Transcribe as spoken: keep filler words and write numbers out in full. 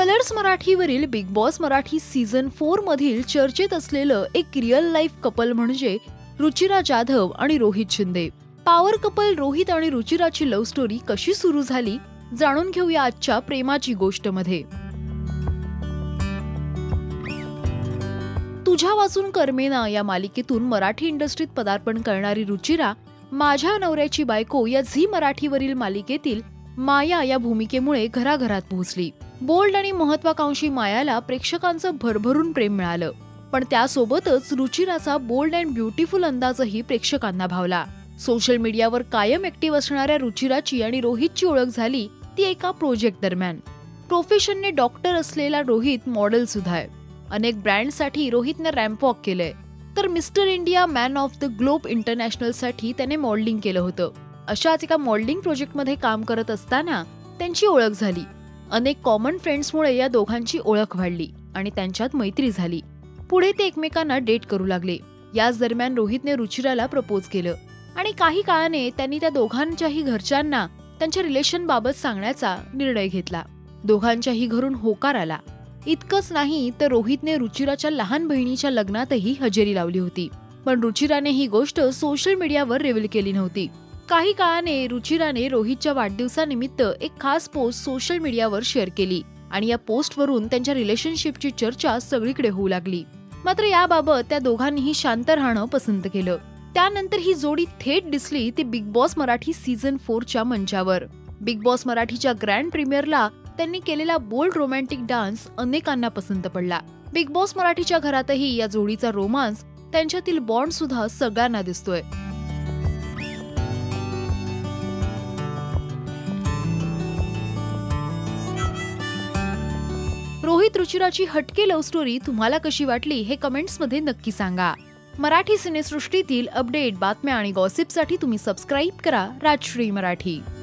Colours मराठीवरील Bigg Boss Marathi season four मधील चर्चेत असलेलं एक रिअल लाईफ कपल म्हणजे रुचिरा जाधव आणि रोहित शिंदे. पॉवर कपल रोहित आणि रुचिराची लव्ह स्टोरी कशी सुरू झाली जाणून घेऊया आजच्या प्रेमाची गोष्ट मध्ये. तुझ्या वाचून कर्मेना या मालिकेतून मराठी इंडस्ट्रीत पदार्पण करणारी रुचिरा माझ्या नवऱ्याची बायको या झी मराठीवरील मालिकेतील माया या भूमिकेमुळे घराघरात पोहोचली. बोल्ड आणि महत्वाकांक्षी मायाला प्रेक्षकांचं भरभरून प्रेम मिळालं, पण त्यासोबतच रुचिराचा बोल्ड अँड ब्युटिफुल अंदाजही प्रेक्षकांना भावला. सोशल मीडियावर कायम ऍक्टिव्ह असणाऱ्या रुचिराची आणि रोहितची ओळख झाली ती एका प्रोजेक्ट दरम्यान. प्रोफेशनने डॉक्टर असलेला रोहित मॉडेल सुद्धा आहे. अनेक ब्रँडसाठी रोहितने रॅम्प वॉक केलंय, तर mister India man of the globe international साठी त्याने मॉडेलिंग केलं होतं. अशाच एका मॉडेलिंग प्रोजेक्टमध्ये काम करत असताना त्यांची ओळख झाली. अनेक कॉमन फ्रेंड्समुळे या दोघांची ओळख वाढली आणि त्यांच्यात मैत्री झाली. पुढे ते एकमेकांना डेट करू लागले. याच दरम्यान रोहितने रुचिराला प्रपोज केलं आणि काही काळाने त्यांनी त्या दोघांच्याही घरच्यांना त्यांच्या रिलेशन बाबत सांगण्याचा निर्णय घेतला. दोघांच्याही घरून होकार आला. इतकंच नाही तर रोहितने रुचिराच्या लहान बहिणीच्या लग्नातही हजेरी लावली होती, पण रुचिराने ही गोष्ट सोशल मीडियावर रिव्हील केली नव्हती. काही काळाने रुचिराने रोहितच्या वाढदिवसानिमित्त एक खास पोस्ट सोशल मीडियावर शेअर केली आणि या पोस्टवरून त्यांच्या रिलेशनशिपची चर्चा सगळीकडे होऊ लागली. मात्र याबाबत त्या दोघांनीही शांत राहणं पसंत केलं. त्यानंतर ही जोडी थेट दिसली ती बिग बॉस मराठी सीझन फोरच्या मंचावर. बिग बॉस मराठीच्या ग्रँड प्रीमियरला त्यांनी केलेला बोल्ड रोमॅन्टिक डान्स अनेकांना पसंत पडला. बिग बॉस मराठीच्या घरातही या जोडीचा रोमांस, त्यांच्यातील बॉन्ड सुद्धा सगळ्यांना दिसतोय. रोहित रुचिराची हटके लव्ह स्टोरी तुम्हाला कशी वाटली हे कमेंट्स मध्ये नक्की सांगा. मराठी सिनेसृष्टीतील अपडेट, बातम्या आणि गॉसिपसाठी तुम्ही सबस्क्राईब करा राजश्री मराठी.